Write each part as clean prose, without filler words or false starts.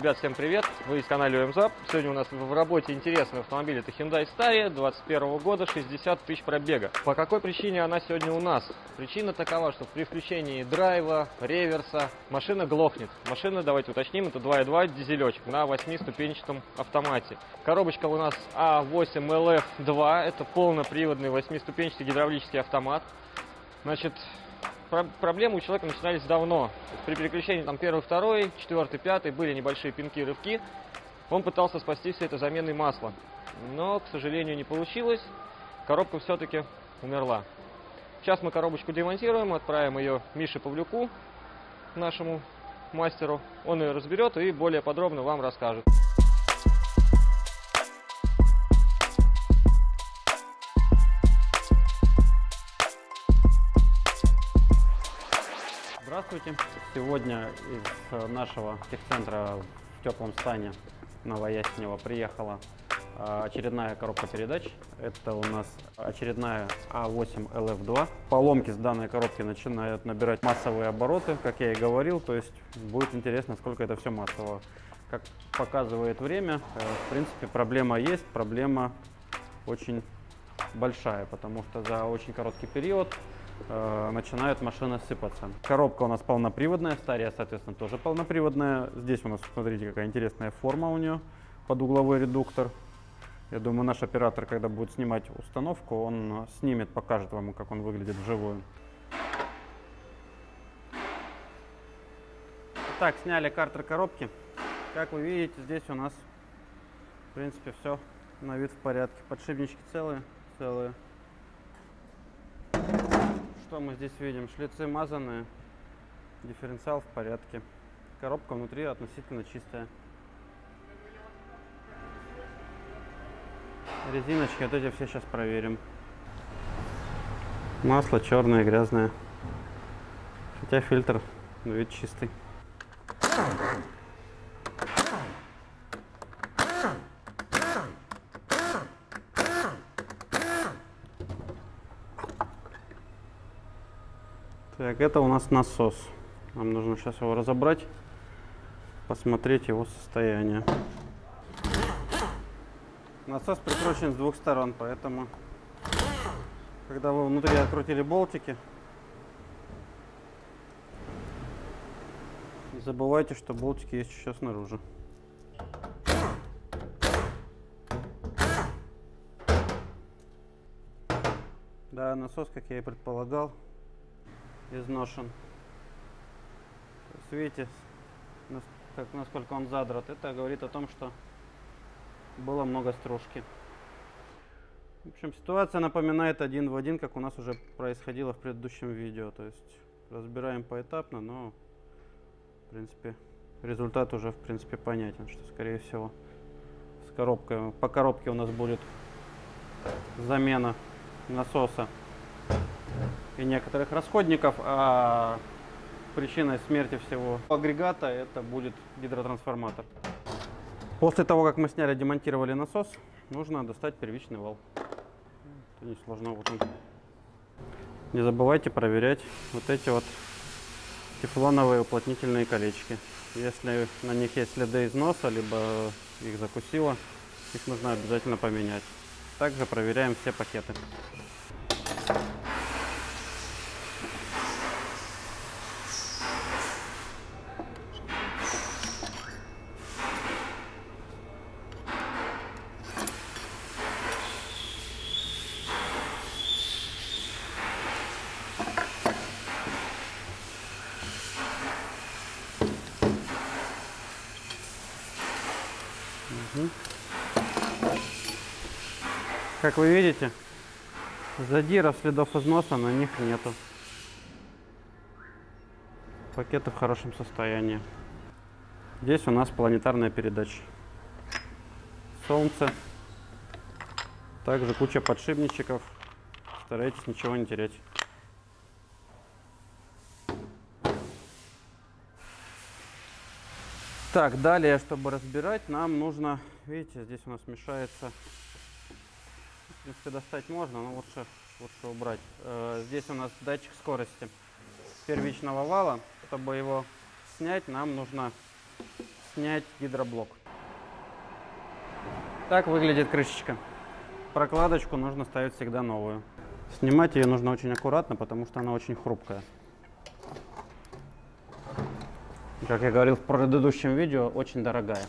Ребят, всем привет! Вы из канала УМЗАП. Сегодня у нас в работе интересный автомобиль. Это Hyundai Staria 21 года, 60 тысяч пробега. По какой причине она сегодня у нас? Причина такова, что при включении драйва, реверса машина глохнет. Машина, давайте уточним, это 2.2 дизелечек на 8-ступенчатом автомате. Коробочка у нас A8LF2, это полноприводный 8-ступенчатый гидравлический автомат. Значит, проблемы у человека начинались давно. При переключении там первый, второй, четвертый, пятый были небольшие пинки, рывки. Он пытался спасти все это заменой масла. Но, к сожалению, не получилось. Коробка все-таки умерла. Сейчас мы коробочку демонтируем, отправим ее Мише Павлюку, нашему мастеру. Он ее разберет и более подробно вам расскажет. Здравствуйте! Сегодня из нашего техцентра в теплом стане Новоясенево приехала очередная коробка передач. Это у нас очередная A8LF2. Поломки с данной коробки начинают набирать массовые обороты, как я и говорил. То есть будет интересно, сколько это все массово. Как показывает время, в принципе, проблема есть. Проблема очень большая, потому что за очень короткий период начинают машины сыпаться. Коробка у нас полноприводная, Staria, соответственно, тоже полноприводная. Здесь у нас, смотрите, какая интересная форма у нее под угловой редуктор. Я думаю, наш оператор, когда будет снимать установку, он снимет, покажет вам, как он выглядит вживую. Так, сняли картер коробки. Как вы видите, здесь у нас, в принципе, все на вид в порядке. Подшипнички целые. Что мы здесь видим? Шлицы мазанные, дифференциал в порядке. Коробка внутри относительно чистая. Резиночки, вот эти все сейчас проверим. Масло черное, грязное. Хотя фильтр на вид чистый. Так, это у нас насос. Нам нужно сейчас его разобрать, посмотреть его состояние. Насос прикручен с двух сторон, поэтому, когда вы внутри открутили болтики, не забывайте, что болтики есть еще снаружи. Да, насос, как я и предполагал, изношен. То есть, видите, насколько он задрот. Это говорит о том, что было много стружки. В общем, ситуация напоминает один в один, как у нас уже происходило в предыдущем видео. То есть разбираем поэтапно, но в принципе результат уже в принципе понятен, что скорее всего с коробкой, по коробке у нас будет замена насоса и некоторых расходников, а причиной смерти всего агрегата это будет гидротрансформатор. После того, как мы сняли, демонтировали насос, нужно достать первичный вал. Это несложно, вот он. Не забывайте проверять вот эти вот тефлоновые уплотнительные колечки. Если на них есть следы износа, либо их закусило, их нужно обязательно поменять. Также проверяем все пакеты. Как вы видите, задиров, следов износа на них нету. Пакеты в хорошем состоянии. Здесь у нас планетарная передача. Солнце. Также куча подшипничков. Старайтесь ничего не терять. Так, далее, чтобы разбирать, нам нужно, видите, здесь у нас мешается. В принципе, достать можно, но лучше убрать. Здесь у нас датчик скорости первичного вала. Чтобы его снять, нам нужно снять гидроблок. Так выглядит крышечка. Прокладочку нужно ставить всегда новую. Снимать ее нужно очень аккуратно, потому что она очень хрупкая. Как я говорил в предыдущем видео, очень дорогая.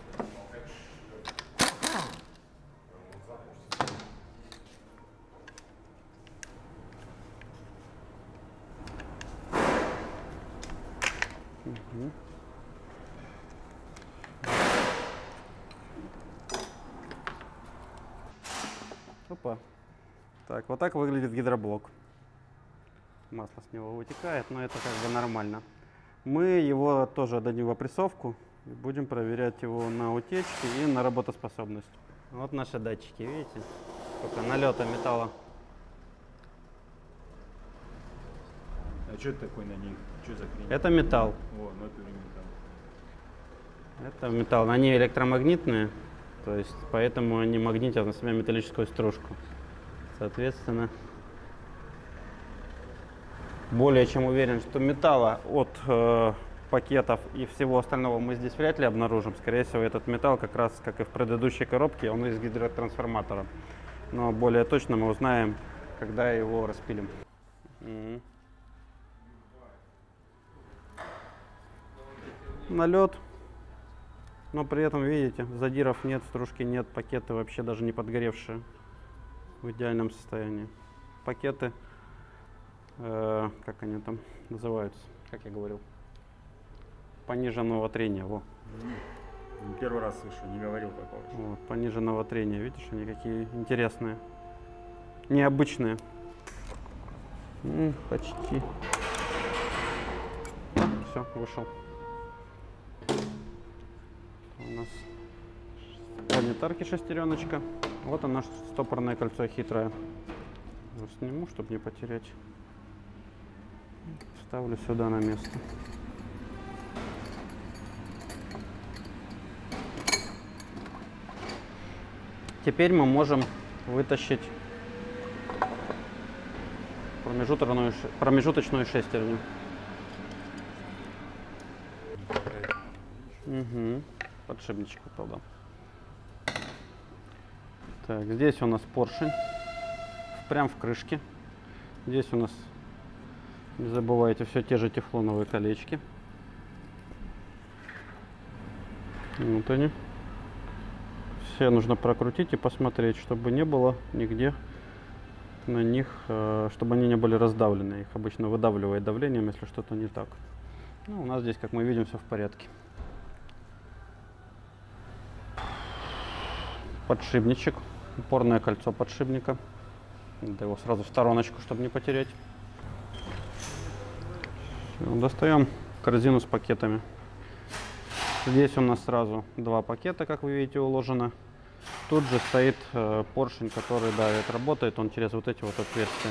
Опа. Так, вот так выглядит гидроблок. Масло с него вытекает, но это как бы нормально. Мы его тоже отдадим в опрессовку и будем проверять его на утечки и на работоспособность. Вот наши датчики, видите? Сколько налета металла. А что это такое на них? Что за хрень? Это металл. О, натуре металл. Это металл. Они электромагнитные, то есть поэтому они магнитят на себя металлическую стружку. Соответственно, более чем уверен, что металла от пакетов и всего остального мы здесь вряд ли обнаружим. Скорее всего, этот металл, как раз как и в предыдущей коробке, он из гидротрансформатора. Но более точно мы узнаем, когда его распилим. Налет. Но при этом, видите, задиров нет, стружки нет, пакеты вообще даже не подгоревшие. В идеальном состоянии. Пакеты, как они там называются, как я говорил, пониженного трения. Во. Первый раз слышу, не говорил такого. Вот, пониженного трения. Видишь, они какие интересные, необычные. Почти. Все, вышел. У нас планетарки шестереночка. Вот оно, стопорное кольцо хитрое. Сниму, чтобы не потерять. Ставлю сюда на место. Теперь мы можем вытащить промежуточную шестерню. Угу. Подшипничек попал, да. Так, здесь у нас поршень, прям в крышке. Здесь у нас, не забывайте, все те же тефлоновые колечки. Вот они. Все нужно прокрутить и посмотреть, чтобы не было нигде на них, чтобы они не были раздавлены. Их обычно выдавливает давлением, если что-то не так. Ну, у нас здесь, как мы видим, все в порядке. Подшипничек, упорное кольцо подшипника. Надо его сразу в стороночку, чтобы не потерять. Все, достаем корзину с пакетами. Здесь у нас сразу два пакета, как вы видите, уложено. Тут же стоит поршень, который давит, работает он через вот эти вот отверстия.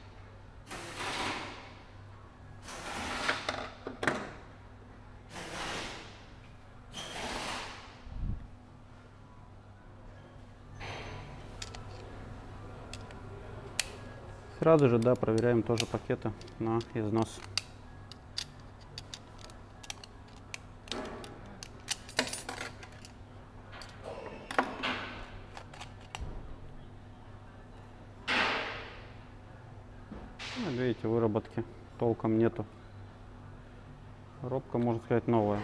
Сразу же, да, проверяем тоже пакеты на износ. Ну, видите, выработки толком нету. Коробка, можно сказать, новая.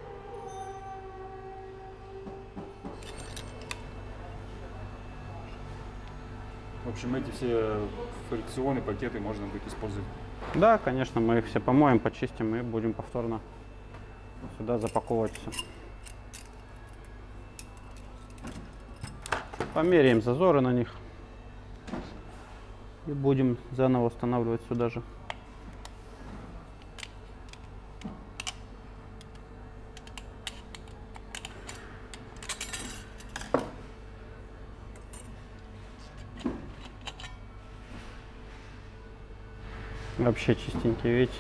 В общем, эти все фрикционы, пакеты можно будет использовать. Да, конечно, мы их все помоем, почистим и будем повторно сюда запаковывать все. Померяем зазоры на них и будем заново устанавливать сюда же. Вообще чистенький, видите?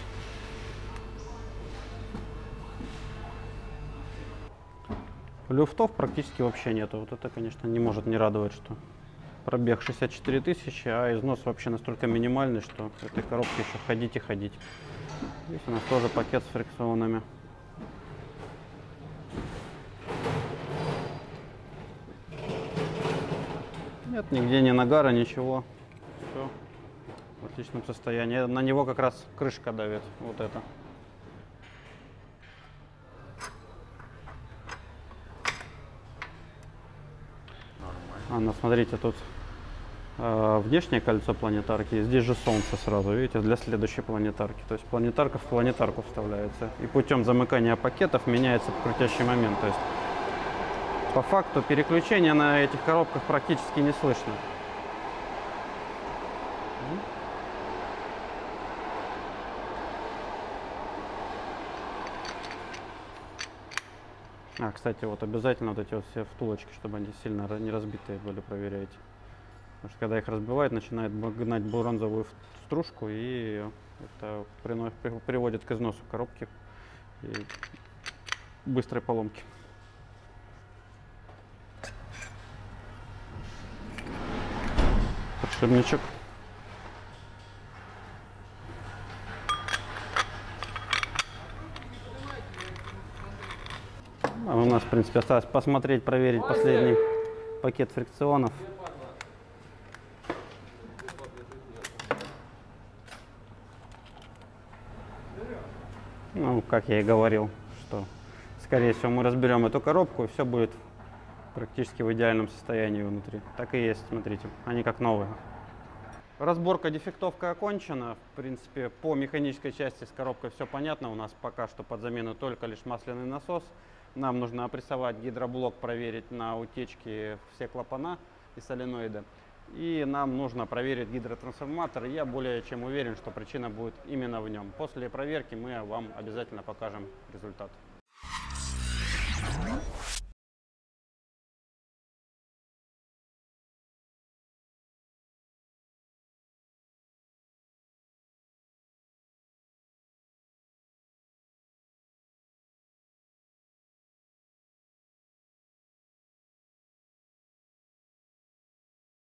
Люфтов практически вообще нету. Вот это, конечно, не может не радовать, что пробег 64 тысячи, а износ вообще настолько минимальный, что в этой коробке еще ходить и ходить. Здесь у нас тоже пакет с фрикционами. Нет, нигде ни нагара, ничего. Все в отличном состоянии. На него как раз крышка давит. Вот это. Ну, смотрите, тут внешнее кольцо планетарки, здесь же солнце сразу, видите, для следующей планетарки. То есть планетарка в планетарку вставляется. И путем замыкания пакетов меняется крутящий момент. То есть по факту переключения на этих коробках практически не слышно. Кстати, вот обязательно вот эти вот все втулочки, чтобы они сильно не разбитые были, проверяйте. Потому что когда их разбивают, начинает гнать бронзовую стружку, и это приводит к износу коробки и быстрой поломки. Подшипничек. У нас, в принципе, осталось посмотреть, проверить последний пакет фрикционов. Ну, как я и говорил, что, скорее всего, мы разберем эту коробку, и все будет практически в идеальном состоянии внутри. Так и есть, смотрите, они как новые. Разборка, дефектовка окончена. В принципе, по механической части с коробкой все понятно. У нас пока что под замену только лишь масляный насос. Нам нужно опрессовать гидроблок, проверить на утечки все клапана и соленоиды. И нам нужно проверить гидротрансформатор. Я более чем уверен, что причина будет именно в нем. После проверки мы вам обязательно покажем результат.